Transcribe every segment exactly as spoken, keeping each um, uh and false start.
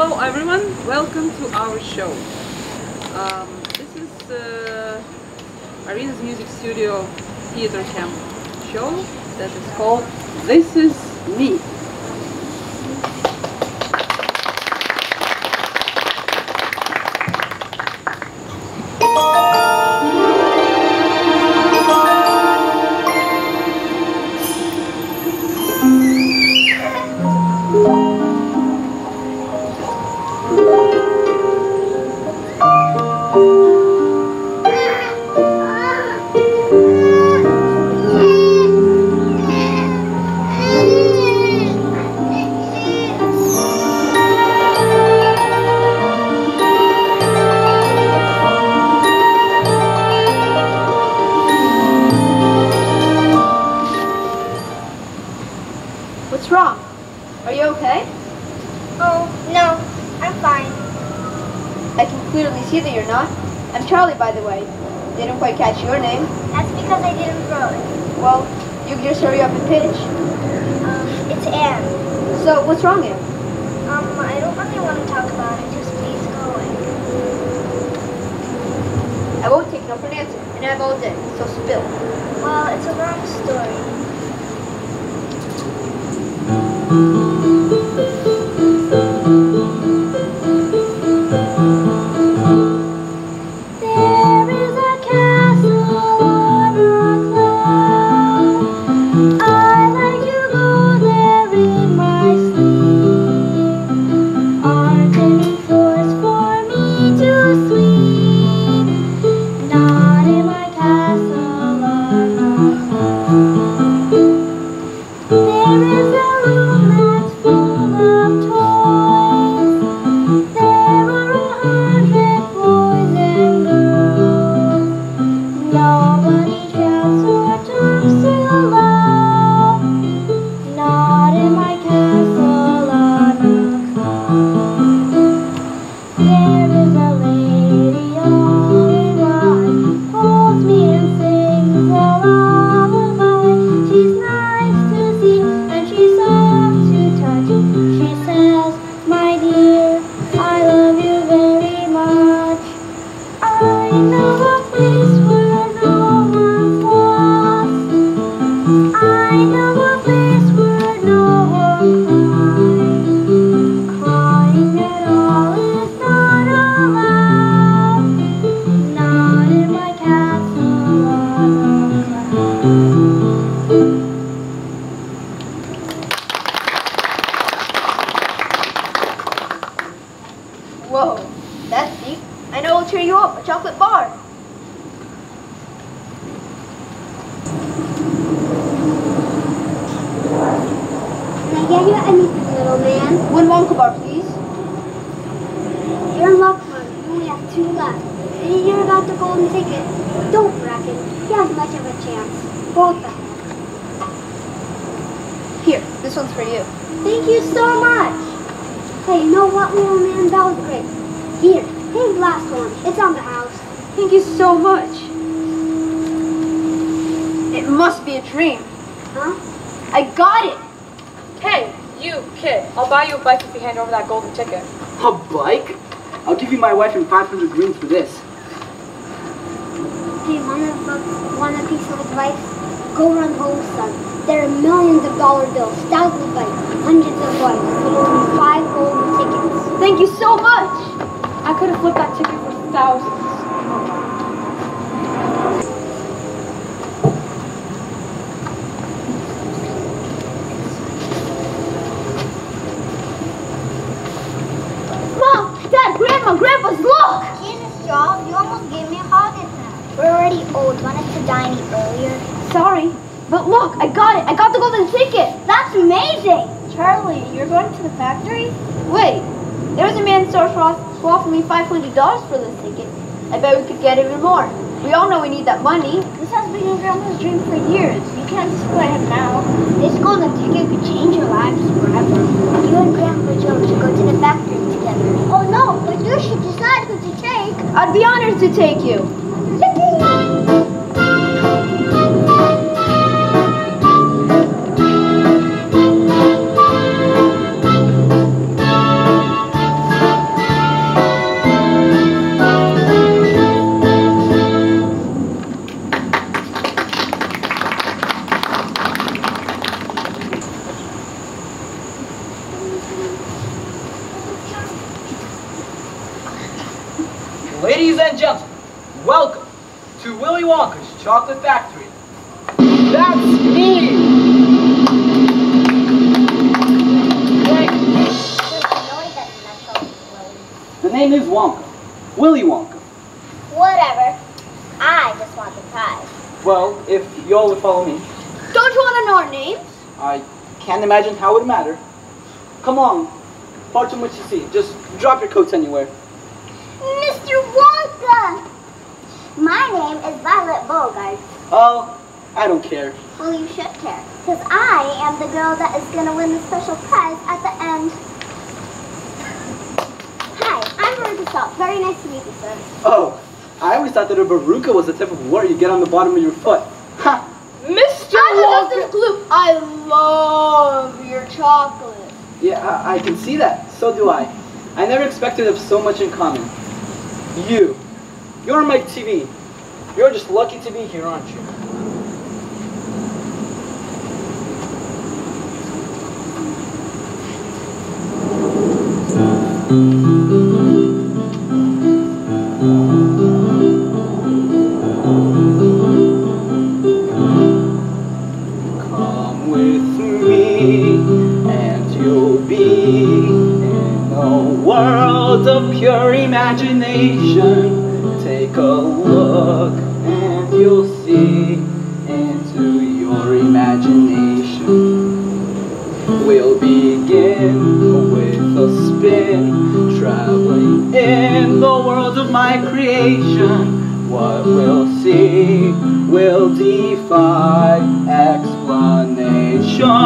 Hello everyone, welcome to our show. Um, this is uh, Arina's music studio theater camp show that is called This Is Me. What's wrong? Are you okay? Oh, no, I'm fine. I can clearly see that you're not. I'm Charlie, by the way. Didn't quite catch your name. That's because I didn't throw it. Well, you can just hurry up and pitch. Um, it's Anne. So, what's wrong, Anne? Um, I don't really want to talk about it. Just please go away. I won't take no for an answer, and I have all day, so spill. Well, it's a long story. There is a castle on a cloud. I like to go there in my sleep. Aren't any floors for me to sleep? Not in my castle on a cloud. There is a room that's full of toys. There are a hundred boys and girls. Nobody shouts or talks too loud. Not in my castle on a cloud. There is a lady all in white, holds me and sings a lullaby. She's nice to see and she's soft to touch. She says, my dear, I love you very much. I know a place where no one's lost. I know a place where no one cries. Crying at all is not allowed. Not in my castle on a cloud. Whoa, that's deep. I know it'll cheer you up, a chocolate bar. Can I get you anything, little man? One Wonka bar, please. You're in luck, man. You only have two left. And you hear about the golden ticket? Don't reckon. You have much of a chance. Both of them. Here, this one's for you. Thank you so much. Hey, you know what, little man? That was great. Here, take the last one. It's on the house. Thank you so much. It must be a dream. Huh? I got it. Hey, you kid, I'll buy you a bike if you hand over that golden ticket. A bike? I'll give you my wife and five hundred greens for this. Hey, want a, want a piece of advice? Go run home, son. There are millions of dollar bills, thousands of bikes, hundreds of bikes, but only five golden tickets. Thank you so much. I could have flipped that ticket for thousands. Mom, Dad, Grandma, Grandpa's, look! Jesus, Charles, you almost gave me a heart attack. We're already old. Wanted to die any earlier. Sorry, but look, I got it. I got the golden ticket. That's amazing! Charlie, you're going to the factory? Wait, there was a man so who offered me five hundred dollars for this ticket. I bet we could get even more. We all know we need that money. This has been your grandma's dream for years. You can't display him now. This golden ticket could change your lives forever. You and Grandpa Joe should go to the factory together. Oh no, but you should decide who to take. I'd be honored to take you. Yippee! and gentlemen, welcome to Willy Wonka's Chocolate Factory. That's me! Hey. The name is Wonka. Willy Wonka. Whatever. I just want the prize. Well, if you all would follow me. Don't you want to know our names? I can't imagine how it would matter. Come on. Far too much to see. Just drop your coats anywhere. Mister Wonka! My name is Violet Beauregard. Oh, I don't care. Well, you should care. Because I am the girl that is going to win the special prize at the end. Hi, I'm Veruca Salt. Very nice to meet you, sir. Oh, I always thought that a baruka was the type of wart you get on the bottom of your foot. Ha! Mister Walter Gloop, I love your chocolate. Yeah, I, I can see that. So do I. I never expected to have so much in common. You. You're on my T V. You're just lucky to be here, aren't you? Come with me and you'll be in a world of pure imagination. Take a look and you'll see into your imagination. We'll begin with a spin, traveling in the world of my creation. What we'll see will defy explanation.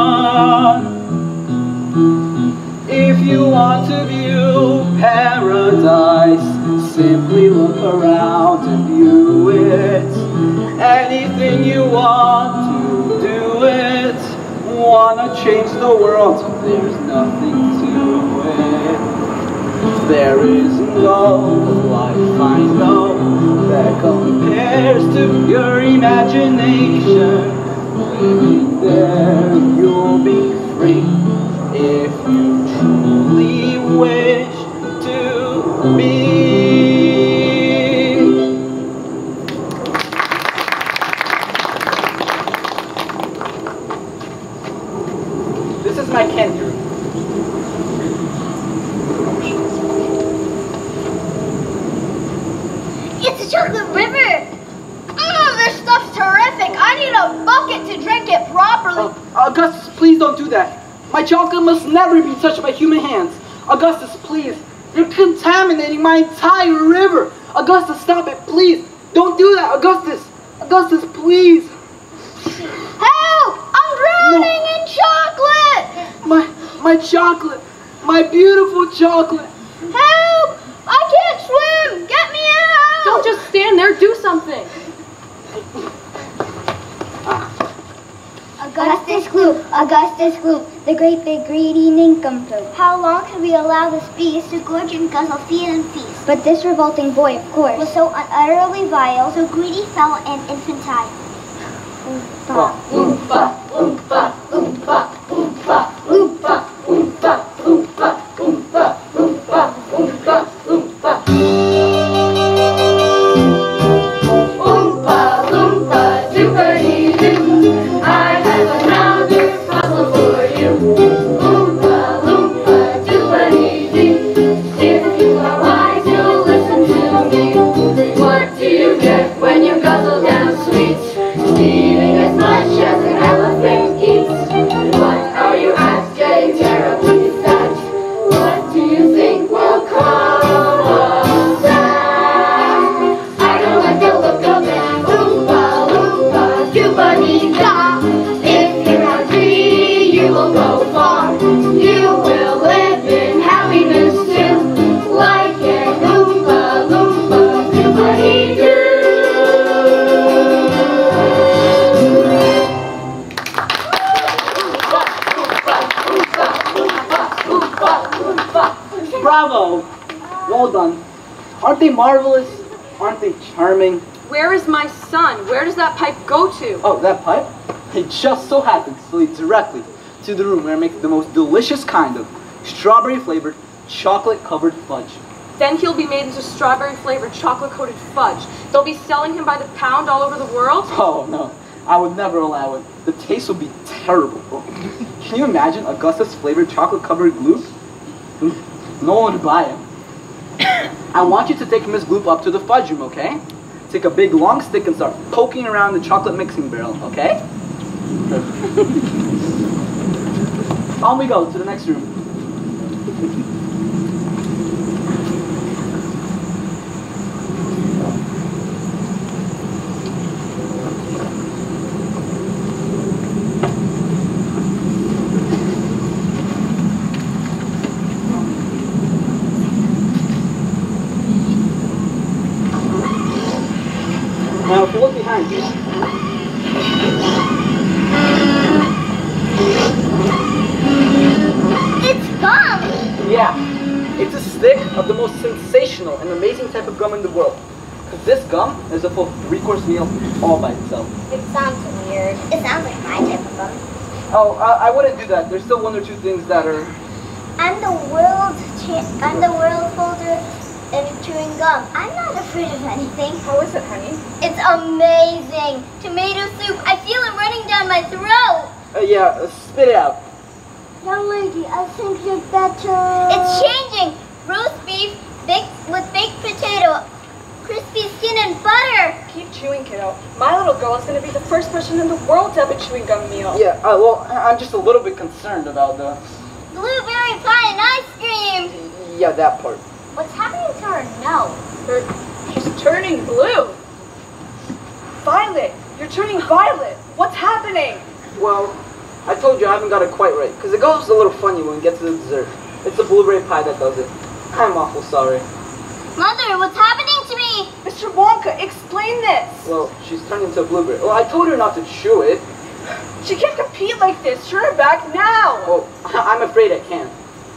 If you want to view paradise, simply look around and view it. Anything you want to do it. Wanna change the world, there's nothing to it. There is no life I know that compares to your imagination. Living there, you'll be free if you truly wish to be. This is my candy room. It's a chocolate river. Mmm, this stuff's terrific. I need a bucket to drink it properly. Uh, Augustus, please don't do that. My chocolate must never be touched by human hands. Augustus, please. You're contaminating my entire river. Augustus, stop it, please. Don't do that, Augustus. Augustus, please. Help! I'm drowning No. in chocolate. My, my chocolate. My beautiful chocolate. Help! I can't swim. Get me out. Don't just stand there, do something. Augustus Gloop, Augustus Gloop, the great big greedy nincompoop. How long can we allow this beast to gorge and guzzle, feed and feast? But this revolting boy, of course, was so utterly vile, so greedy, foul, and infantile. Oompa, oompa, oompa, oompa, oompa, oompa, oompa, oompa, oompa, oompa, oompa, oompa. Oompa, loompa, doopity-doo. I have another puzzle for you. Oompa, loompa, doopity-doo. If you are wise, you'll listen to me. What do you get when you guzzle down sweets? Eating as much as an elephant eats. What are you at? Getting terribly fat. What do you think will come of that? I don't like the look of it. Oompa, loompa, doopity-da. If you're not greedy, you will go far. You will live in happiness too. Like an oompa, loompa, doopity-doo. Bravo! Well done. Aren't they marvelous? Aren't they charming? Where is my son? Where does that pipe go to? Oh, that pipe? It just so happens to lead directly to the room where I make the most delicious kind of strawberry flavored chocolate covered fudge. Then he'll be made into strawberry-flavored chocolate-coated fudge. They'll be selling him by the pound all over the world. Oh, no. I would never allow it. The taste would be terrible. Can you imagine Augustus flavored chocolate-covered gloop? No one would buy him. I want you to take Miss Gloop up to the fudge room, okay? Take a big long stick and start poking around the chocolate mixing barrel, okay? On we go to the next room. Now, if you look behind you, It's gum! yeah, it's a stick of the most sensational and amazing type of gum in the world. Because this gum is a full three-course meal all by itself. It sounds weird. It sounds like my type of gum. Oh, I, I wouldn't do that. There's still one or two things that are... I'm the world cha- I'm the world holder in chewing gum. I'm not afraid of anything. How is it, honey? It's amazing. Tomato soup. I feel it running down my throat. Uh, yeah, uh, spit it out. Young lady, I think you're better. It's changing. Roast beef baked with baked potato, crispy skin and butter. Keep chewing, kiddo. My little girl is going to be the first person in the world to have a chewing gum meal. Yeah, uh, well, I- I'm just a little bit concerned about the... Blueberry pie and ice cream. Yeah, that part. What's happening to her nose? Her, she's turning blue. Violet, you're turning violet. What's happening? Well, I told you I haven't got it quite right, because it goes a little funny when we get to the dessert. It's the blueberry pie that does it. I'm awful sorry. Mother, what's happening to me? Mister Wonka, explain this. Well, she's turned into a blueberry. Well, I told her not to chew it. She can't compete like this. Turn her back now. Well, I'm afraid I can't.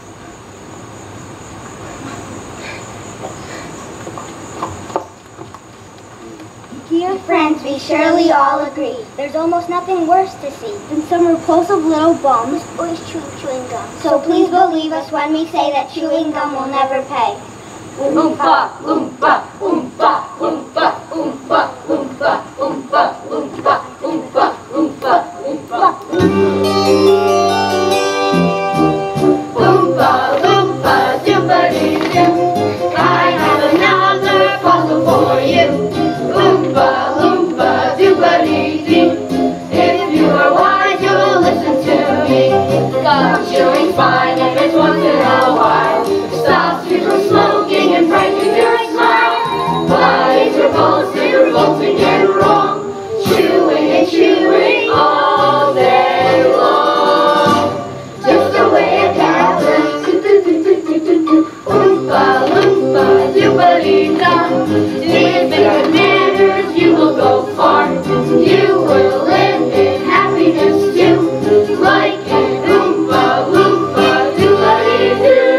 Dear friends, we surely all agree. There's almost nothing worse to see than some repulsive little bums always chewing chewing gum. So please believe us when we say that chewing gum will never pay. Oompa, oompa, oompa, oompa, oompa, oompa, oompa, oompa, oompa, oompa, oompa. Oompa, loompa, doompa-doo-doo. I have another puzzle for you. Oompa, loompa, doompa-dee-doo. If you are wise, you'll listen to me. Gum chewing's fine if it's once in a while. Stops you from smoking and brightens your smile. But it's repulsive, revolting and wrong. Chewing and chewing all day long. Just the way it happens. Oompa, loompa, doompa-dee-da. With good manners you will go far. You will live in happiness too. Like an oompa, loompa, doompa-dee-doo.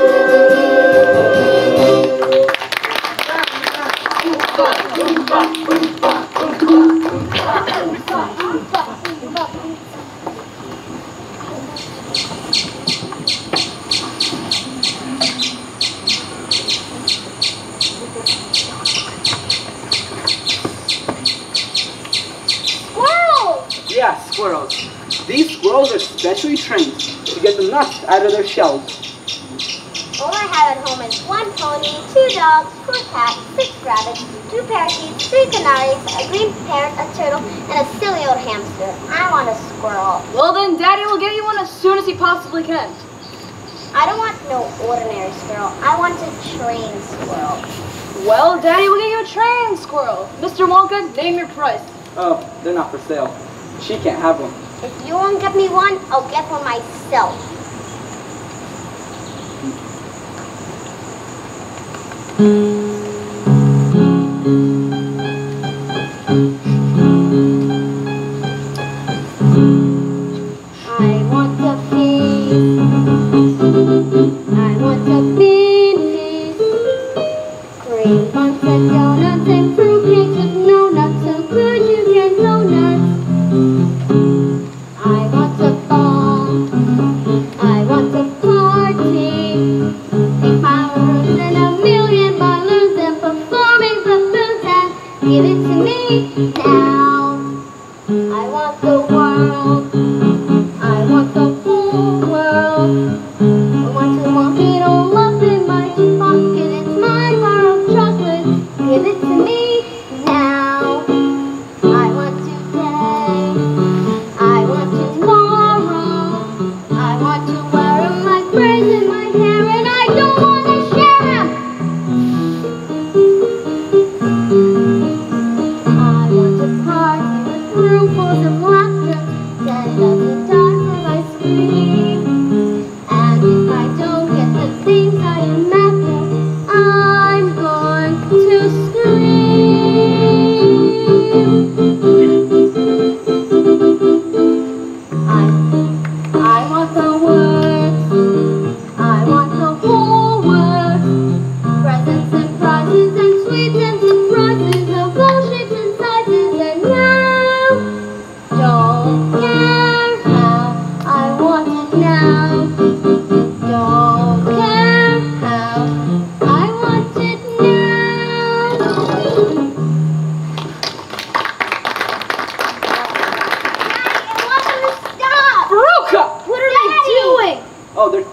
Yeah, squirrels. These squirrels are specially trained to get the nuts out of their shells. All I have at home is one pony, two dogs, four cats, six rabbits, two parakeets, three canaries, a green parrot, a turtle, and a silly old hamster. I want a squirrel. Well then, Daddy will get you one as soon as he possibly can. I don't want no ordinary squirrel. I want a trained squirrel. Well, Daddy will get you a trained squirrel. Mister Wonka, name your price. Oh, they're not for sale. She can't have one. If you won't get me one, I'll get one myself. I want a feast. I want a big feast. Cream buns and donuts and fruit cakes with no nuts, so good you can go nuts. I want a ball. I want a party. Big fireworks and a million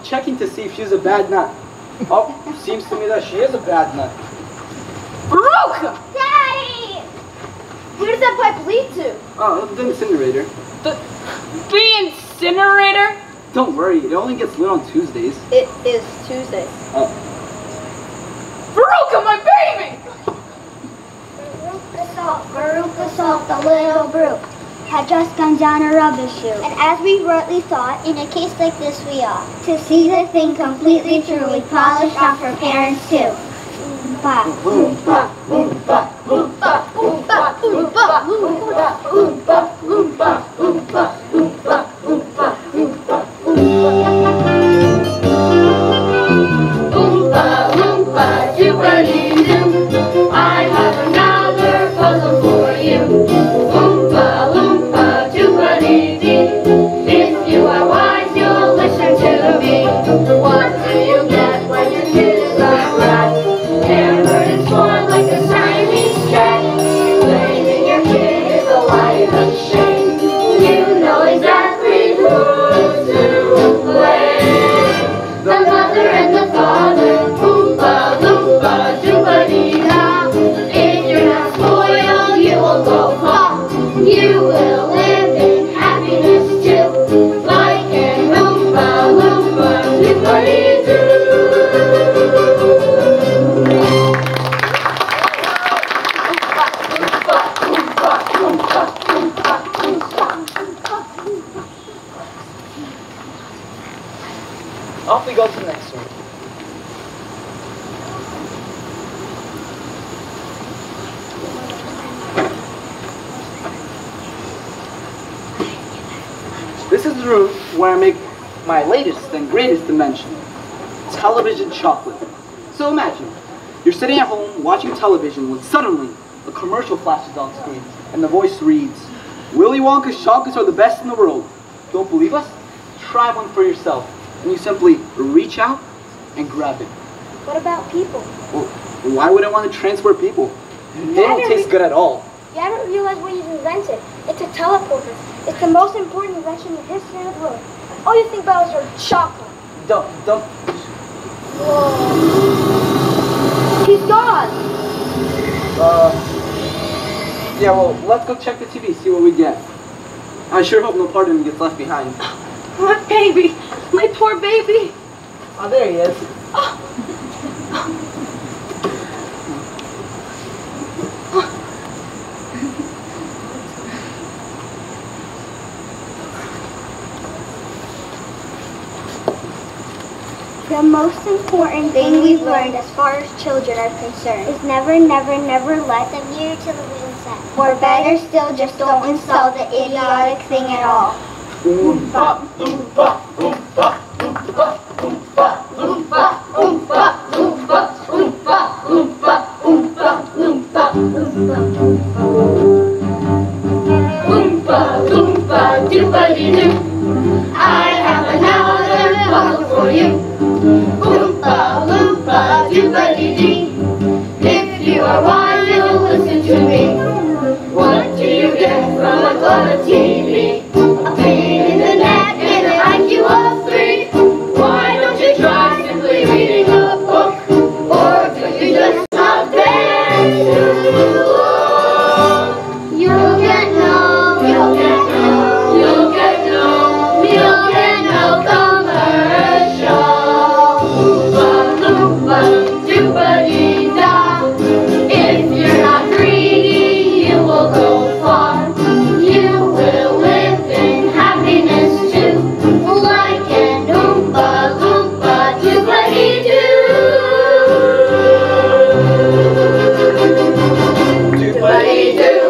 checking to see if she's a bad nut. Oh, seems to me that she is a bad nut. Veruca! Daddy! Where does that pipe lead to? Oh, the incinerator. The, the incinerator? Don't worry, it only gets lit on Tuesdays. It is Tuesday. Oh. Veruca, my baby! Veruca Salt, Veruca Salt, the little brute, had just gone down a rubbish chute. And as we rightly thought, in a case like this we ought to see the thing completely truly polished off her parents too. Oompa, oompa, oompa, oompa, oompa, oompa, oompa, oompa, oompa, oompa, oompa, oompa, oompa, Oompa, loompa, doobity-doo. I have another puzzle for you. Oompa, loompa, doobity-dee. If you are wise, you'll listen to me. What do you get when your kid is a rat? Hammered and torn like a Siamese cat. Blaming your kid is a light of shame. You know exactly who to blame. The mother and the father. Oompa, loompa, doobity-da. If you're not spoiled, you will go far. You will live in happiness too. Like an oompa, loompa, doobity-doo. Off we go to the next one. This is the room where I make my latest and greatest invention, television chocolate. So imagine, you're sitting at home watching television when suddenly a commercial flashes on screen and the voice reads, Willy Wonka's chocolates are the best in the world. Don't believe us? Try one for yourself. And you simply reach out and grab it. What about people? Well, why would I want to transport people? They don't taste good at all. You haven't realized what you've invented. It's a teleporter. It's the most important invention in the history of the world. All you think about is your chocolate. Don't, don't. He's gone! Uh, yeah, well, let's go check the T V, see what we get. I sure hope no part of him gets left behind. My baby! My poor baby! Oh, there he is. The most important thing we've learned as far as children are concerned is never, never, never let them near television set. Or better still, just don't install the idiotic thing at all. Oompa, oompa, oompa, oompa, oompa, oompa, oompa, oompa, oompa, oompa, oompa, oompa, oompa, loompa, doobity-doo. I have another puzzle for you. Oompa, loompa, doobity-dee. If you are wise, you'll listen to me. What do you get from a clever T V? A pain in the neck and an I Q of three. Why don't you try simply reading a book? Or do you just not dare to look? You'll get no, you'll get no, you'll get no, you'll get no commercial. Oompa, loompa, doobity-da. If you're not greedy, you will go far. You will live in happiness too. Like an oompa, loompa, doobity-doo. Doobity-doo.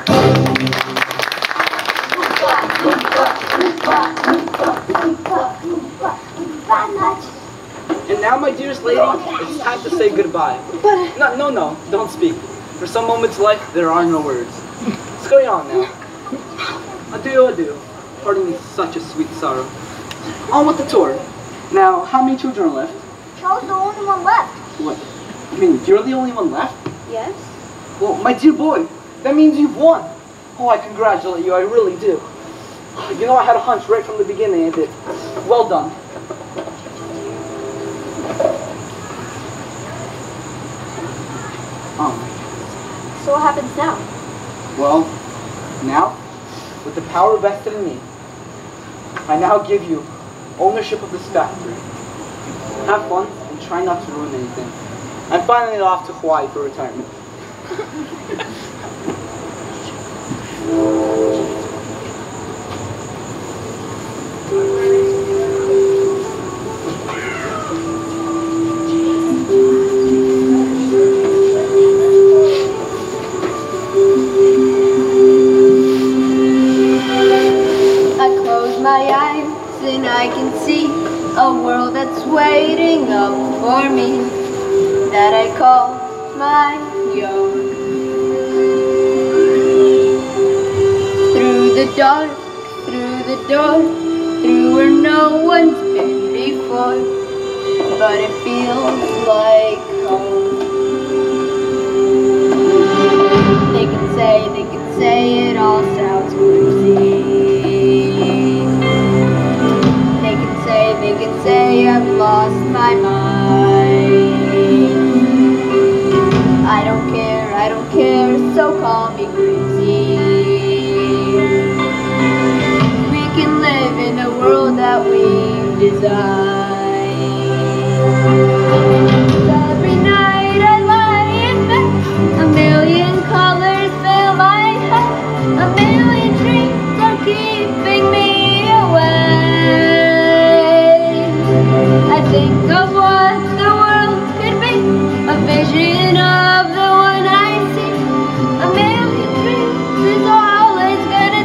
And now, my dearest lady, it's time to say goodbye. But no, no, no, don't speak. For some moments in life, there are no words. What's going on now? Adieu, adieu. Parting is such a sweet sorrow. On with the tour. Now, how many children are left? Charles the only one left. What? You mean you're the only one left? Yes? Well, my dear boy, that means you've won. Oh, I congratulate you, I really do. You know, I had a hunch right from the beginning, and it. Well done. So what happens now? Well, now, with the power vested in me, I now give you ownership of this factory. Have fun and try not to ruin anything. I'm finally off to Hawaii for retirement. My eyes and I can see a world that's waiting up for me that I call my own. Through the dark, through the door, through where no one's been before, but it feels like home. They can say, they can say it all sounds crazy. They can say I've lost my mind. I don't care, I don't care, so call me crazy. We can live in a world that we've designed. Every night I lie in bed, a million colors fill my head, a million dreams are keeping me away. I think of what the world could be, a vision of the one I see. A million dreams is all it's gonna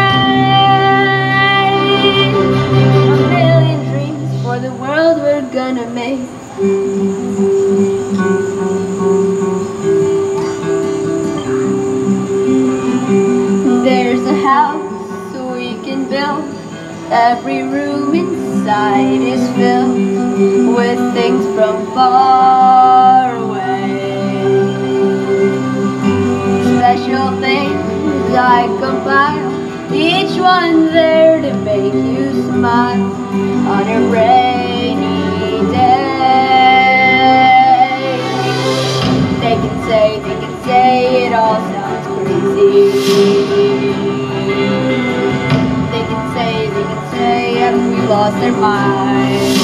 take. A million dreams for the world we're gonna make. There's a house we can build. Every room inside is filled with things from far away. Special things I compile, each one there to make you smile on a rainy day. They can say, they can say it all sounds crazy. They can say, they can say, and we lost their minds.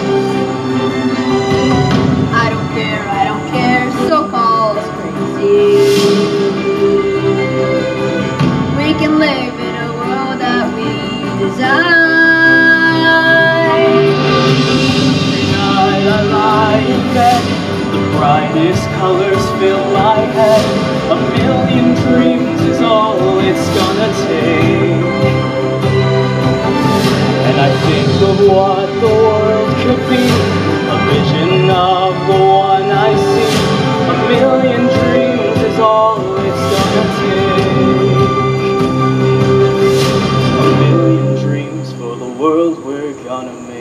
I don't care, I don't care, so call us crazy. We can live in a world that we design. Every night I lie in bed, the brightest colors fill my head. A million dreams is all it's gonna take. And I think of what the world could be, a vision of the one I see. A million dreams is all it's gonna take. A million dreams for the world we're gonna make.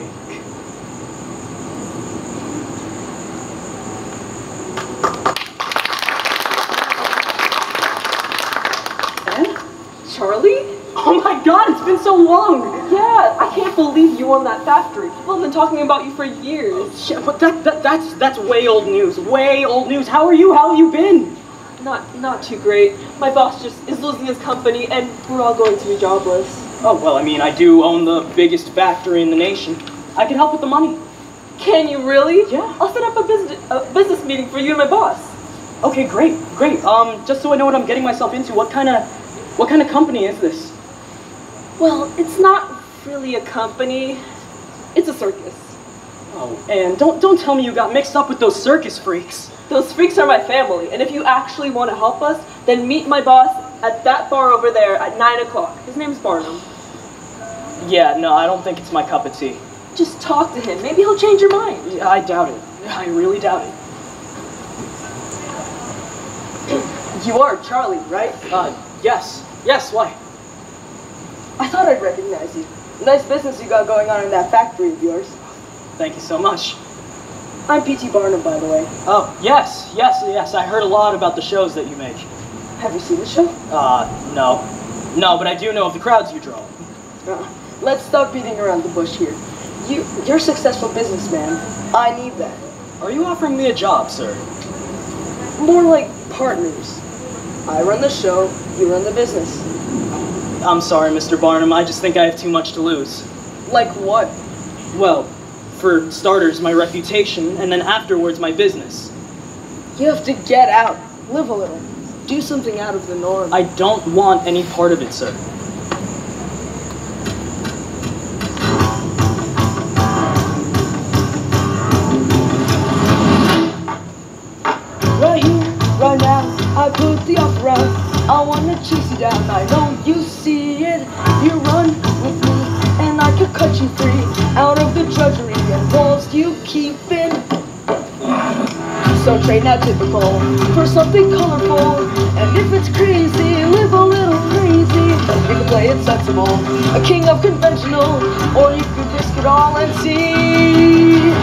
Charlie? Oh my god, it's been so long! Yeah, I can't believe you won that factory. People have been talking about you for years. Yeah, but that, that that's that's way old news. Way old news. How are you? How have you been? Not not too great. My boss just is losing his company and we're all going to be jobless. Oh, well, I mean, I do own the biggest factory in the nation. I can help with the money. Can you really? Yeah. I'll set up a business a business meeting for you and my boss. Okay, great, great. Um, just so I know what I'm getting myself into, what kind of what kind of company is this? Well, it's not really a company. It's a circus. Oh, and don't don't tell me you got mixed up with those circus freaks. Those freaks are my family, and if you actually want to help us, then meet my boss at that bar over there at nine o'clock. His name's Barnum. Yeah, no, I don't think it's my cup of tea. Just talk to him. Maybe he'll change your mind. Yeah, I doubt it. I really doubt it. You are Charlie, right? Uh, yes. Yes, why? I thought I'd recognize you. Nice business you got going on in that factory of yours. Thank you so much. I'm P T Barnum, by the way. Oh, yes, yes, yes. I heard a lot about the shows that you make. Have you seen the show? Uh, no. No, but I do know of the crowds you draw. Uh, let's stop beating around the bush here. You, you're a successful businessman. I need that. Are you offering me a job, sir? More like partners. I run the show, you run the business. I'm sorry, Mister Barnum, I just think I have too much to lose. Like what? Well, for starters, my reputation, and then afterwards, my business. You have to get out, live a little, do something out of the norm. I don't want any part of it, sir. Right here, right now, I put the offer out. I wanna chase you down, I know you see it. You run with me, and I could cut you free out of the drudgery and walls you keep in. So trade now typical for something colorful. And if it's crazy, live a little crazy. You can play it sensible, a king of conventional, or you could risk it all and see.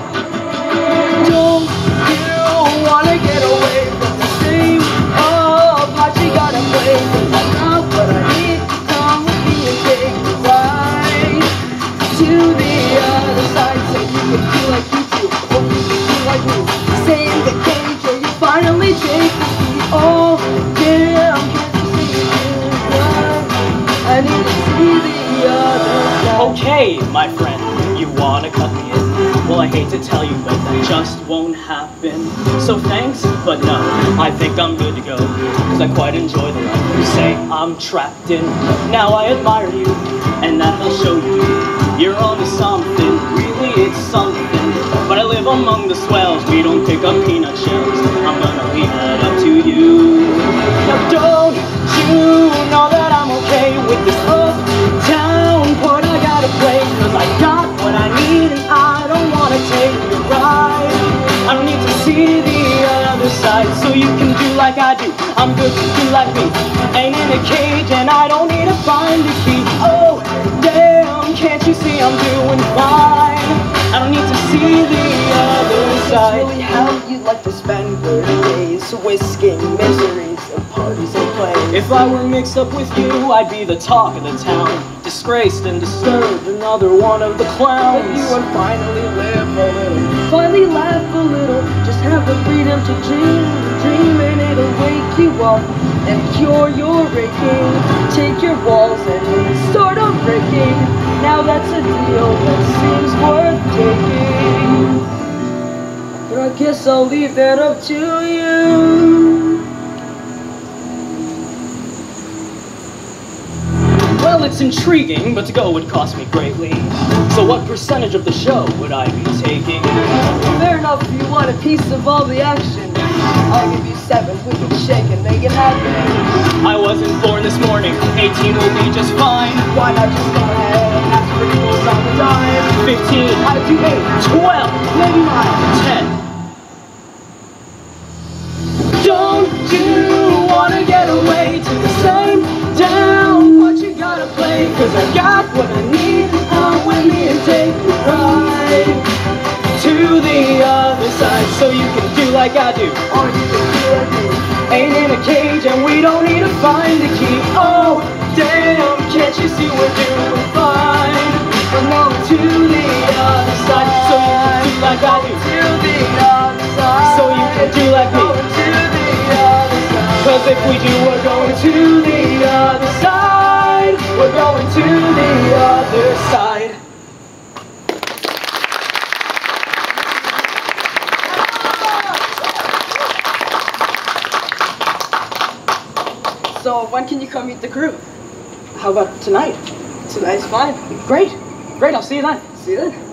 Don't you wanna get away from the same old part you gotta play? 'Cause I got what I need, come with me and take the ride to the other side, so you can feel like you do, or you can feel like me. Stay in the cage, or you finally take the beat. Oh, damn, can't you see it? I need to see the other side. Okay, my friend, you wanna cut me in? Well, I hate to tell you, but that just won't happen. So thanks, but no, I think I'm good to go, cause I quite enjoy the life you say I'm trapped in. Now I admire you, and that will show you you're onto something, really it's something. But I live among the swells, we don't pick up peanut shells. I'm gonna leave that up to you. Now don't you know that I'm okay with this uptown part I gotta play? Cause I got what I need and I don't wanna take the ride. I don't need to see the other side, so you can do like I do. I'm good to do like me. Ain't in a cage and I don't need to find a key. Oh, damn, can't you see I'm doing fine? I don't need to see the other side. It's really how you'd like to spend your days, whisking miseries of parties and plays. If I were mixed up with you, I'd be the talk of the town, disgraced and disturbed, another one of the clowns. But you would finally live a little, finally laugh a little, just have the freedom to dream, dream and it'll wake you up and cure your aching. Take your walls and start on breaking. Now that's a deal that seems worth taking. But I guess I'll leave that up to you. Well, it's intriguing, but to go would cost me greatly. So what percentage of the show would I be taking? Fair enough, if you want a piece of all the action, I'll give you seven, we can shake and make it happen. I wasn't born this morning, eighteen will be just fine. Why not just go ahead and ask for equals on the dime? fifteen, I'll do eight, twelve, maybe nine, ten. Don't you wanna get away to the same down? What you gotta play? Cause I got what I need, come with me and take the ride to the other side, so you can do like I do, or you can do like me. ain't in a cage and we don't need to find a key. Oh, damn, can't you see we're doing fine? We're going to the other side, so you can do like I do, To the other side. so you can do like me. Going to the other side. Cause if we do, we're going to the other side. We're going to the other side. So when can you come meet the crew? How about tonight? Tonight's fine. Great, great, I'll see you then. See you then.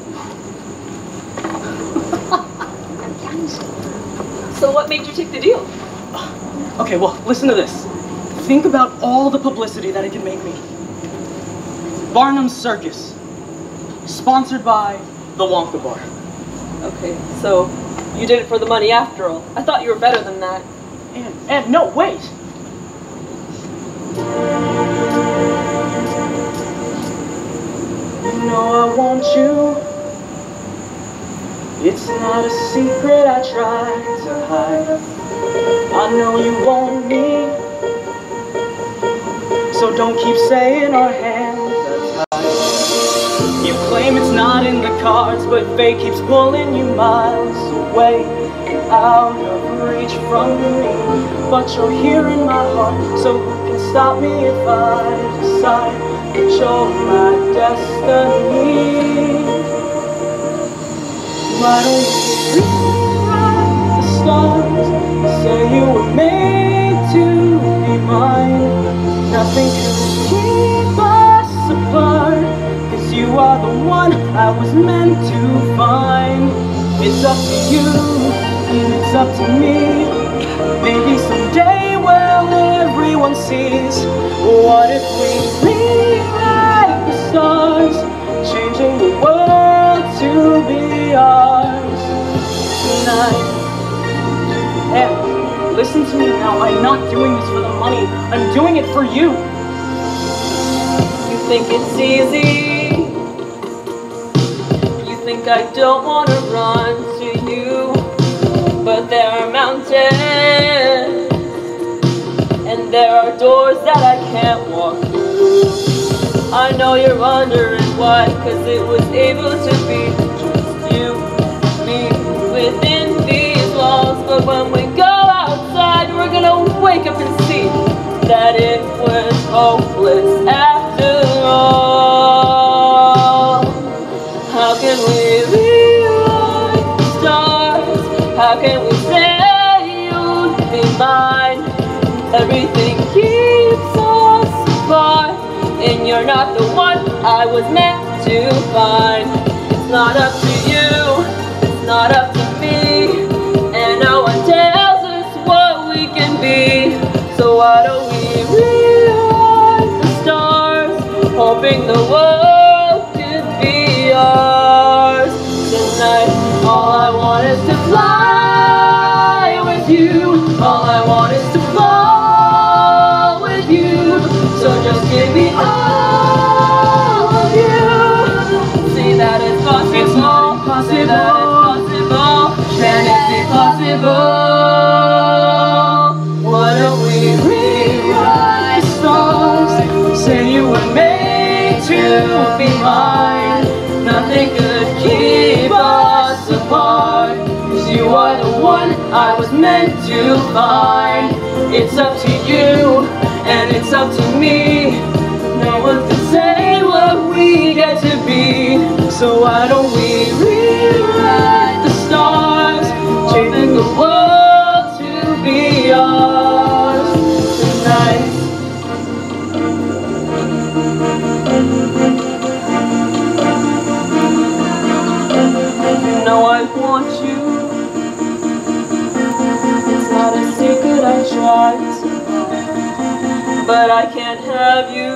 So what made you take the deal? Okay, well, listen to this. Think about all the publicity that it can make me. Barnum's Circus, sponsored by the Wonka Bar. Okay, so you did it for the money after all. I thought you were better than that. And, and no, wait. You know I want you. It's not a secret I try to hide. I know you want me, so don't keep saying our hands are tied. You claim it's not in the cards, but fate keeps pulling you miles away, out of reach from me. But you're here in my heart, so who can stop me if I decide that you're my destiny? Why don't you rewrite the stars? Say you were made to be mine. Nothing could keep us apart, 'cause you are the one I was meant to find. It's up to you, and it's up to me. Maybe someday, well, everyone sees. What if we rewrite the stars, changing the world to be ours tonight? And listen to me now, I'm not doing this for the money, I'm doing it for you. You think it's easy? You think I don't want to run to you? But there are mountains, and there are doors that I can't walk through. I know you're wondering why, 'cause it was able to be just you, me, within these walls. But when we go outside, we're gonna wake up and see that it was hopeless after all. How can we rewrite the stars? How can we say you'd be mine? Everything keeps us apart, and you're not the one I was meant to find. It's not up to you, it's not up to me, and no one tells us what we can be. So why don't we rewrite the stars, hoping the world could be ours tonight? All I want is to fly with you, all I want is to fall with you. So just give me all of you. See that it's possible, it's not impossible. See that it's possible, can it be possible? Why don't we rewrite the stars? Say you were made to be mine. Nothing could keep us apart, 'cause you are the one I was meant to find. It's up to you, and it's up to me. No one can say what we get to be. So why don't we rewrite the stars, changing the world to be ours tonight? You know I want you. It's not a secret I tried to hide, but I can't have you.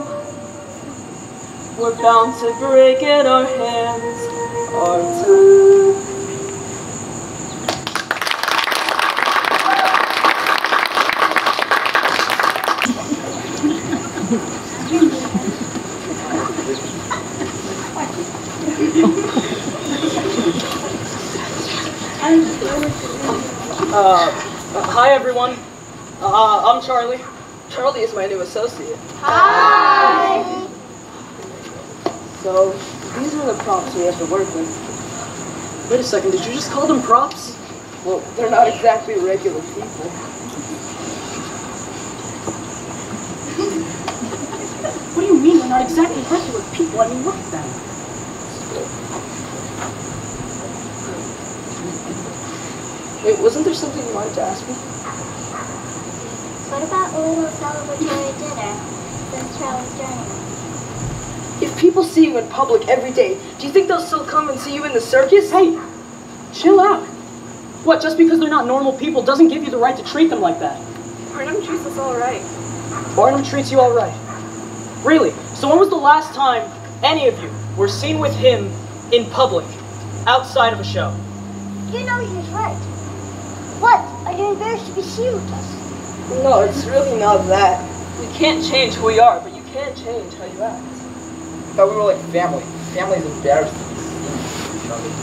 We're bound to break it, our hands are tied. Uh, hi everyone. Uh, I'm Charlie. Charlie is my new associate. Hi! So, these are the props we have to work with. Wait a second, did you just call them props? Well, they're not exactly regular people. What do you mean they're not exactly regular people? I mean, look at them. Wait, wasn't there something you wanted to ask me? What about a little celebratory dinner since Charlie's joining us? If people see you in public every day, do you think they'll still come and see you in the circus? Hey, chill out. What, just because they're not normal people doesn't give you the right to treat them like that? Arina treats us all right. Barnum treats you all right. Really? So when was the last time any of you were seen with him in public, outside of a show? You know he's right. What? Are you embarrassed to be seen with us? No, it's really not that. You can't change who we are, but you can change how you act. I thought we were like family. Family's embarrassed to be seen with each other.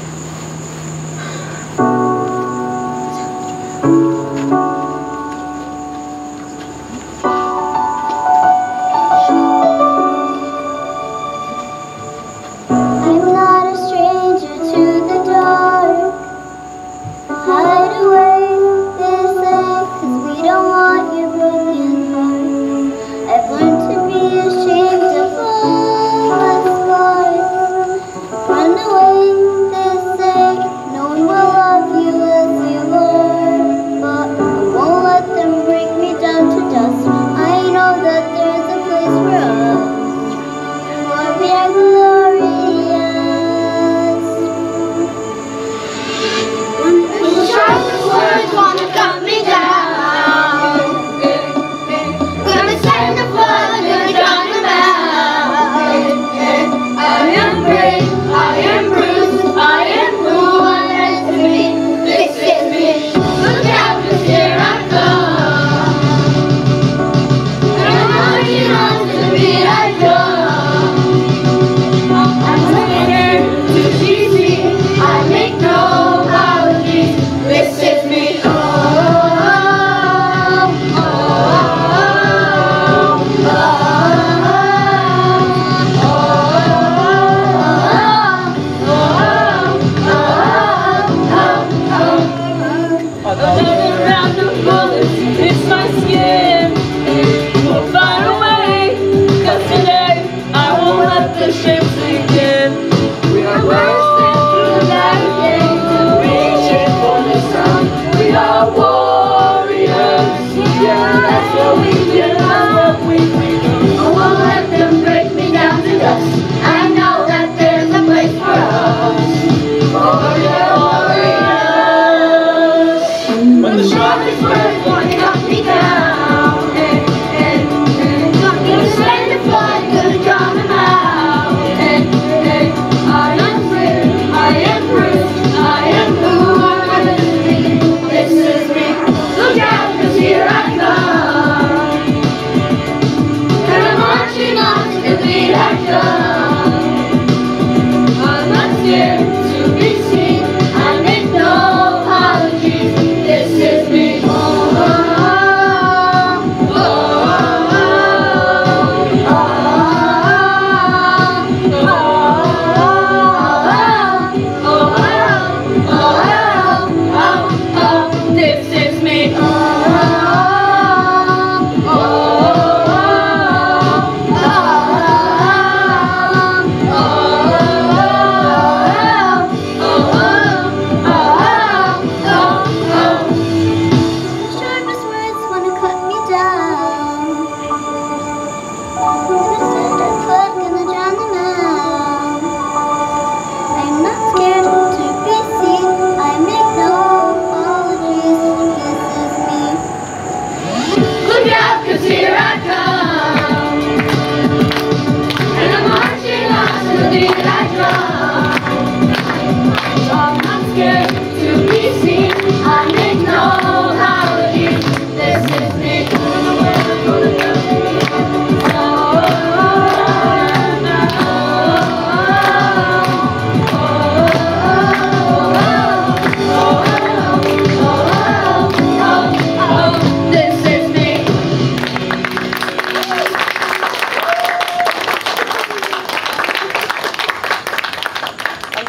I'm not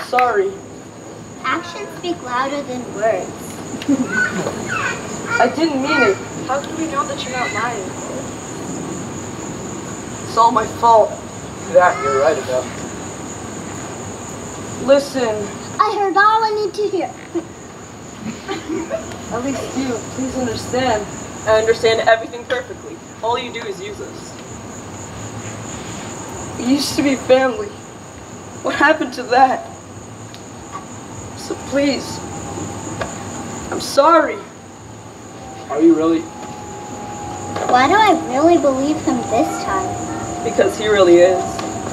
sorry. Actions speak louder than words. I didn't mean it. How can we know that you're not lying? It's all my fault. That you're right about. Listen, I heard all I need to hear. at least you, please understand. I understand everything perfectly. All you do is use us. We used to be family. What happened to that? So please, I'm sorry. Are you really? Why do I really believe him this time? Because he really is.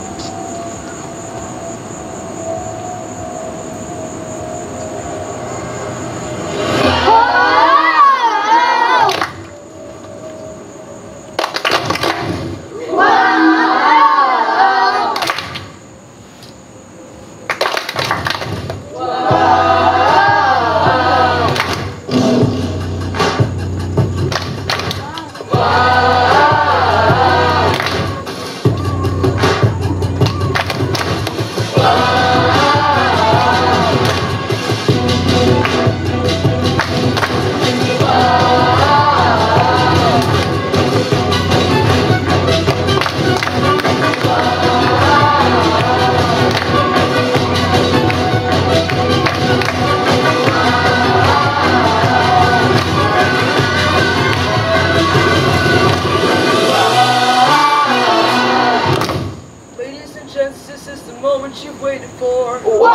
This is the moment you've waited for. Wow!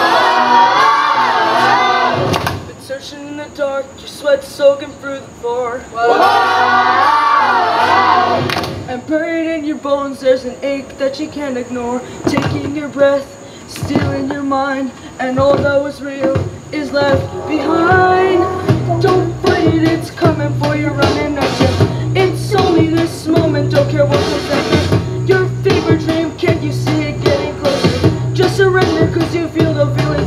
Been searching in the dark, your sweat soaking through the floor. Wow! And buried in your bones, there's an ache that you can't ignore. Taking your breath, stealing your mind, and all that was real is left behind. Don't fight it, it's coming for you, running at you. It's only this moment, don't care what comes after. Your favorite dream, can't you see it getting closer? Just surrender, cause you feel the feeling